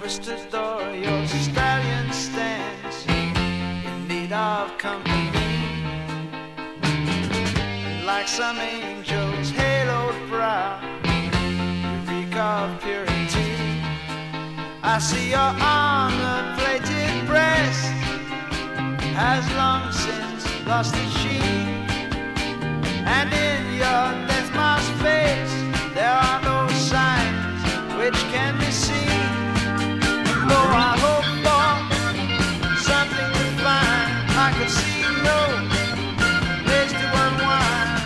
twisted door, your stallion stands in need of company. And like some angel's haloed brow, you reek of purity. I see your armor-plated breast has long since lost its sheen, and in your death-masked face there are no signs which can be seen. Though I hope for something divine, I could see no place to unwind.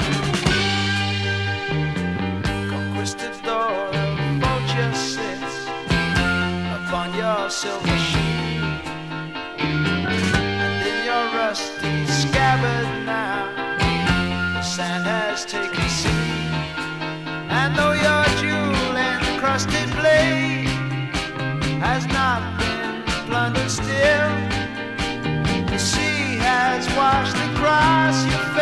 Conquistador of vulture sits upon your silver shield, and in your rusty scabbard now the sand has taken seed. And though your jewel-encrusted blade has not been plundered still, the sea has washed across your face.